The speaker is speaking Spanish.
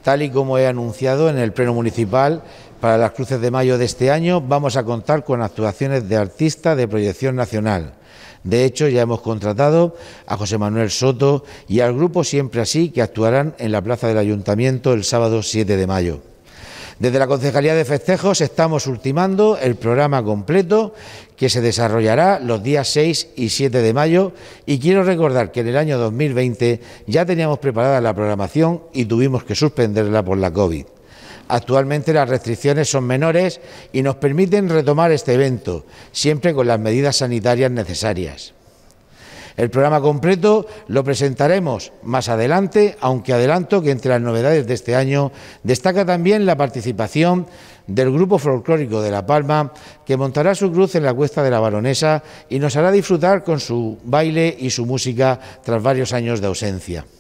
Tal y como he anunciado en el Pleno Municipal, para las Cruces de Mayo de este año vamos a contar con actuaciones de artistas de proyección nacional. De hecho, ya hemos contratado a José Manuel Soto y al grupo Siempre Así, que actuarán en la plaza del Ayuntamiento el sábado 7 de mayo. Desde la Concejalía de Festejos estamos ultimando el programa completo que se desarrollará los días 6 y 7 de mayo, y quiero recordar que en el año 2020 ya teníamos preparada la programación y tuvimos que suspenderla por la COVID. Actualmente las restricciones son menores y nos permiten retomar este evento, siempre con las medidas sanitarias necesarias. El programa completo lo presentaremos más adelante, aunque adelanto que entre las novedades de este año destaca también la participación del Grupo Folclórico de La Palma, que montará su cruz en la Cuesta de la Baronesa y nos hará disfrutar con su baile y su música tras varios años de ausencia.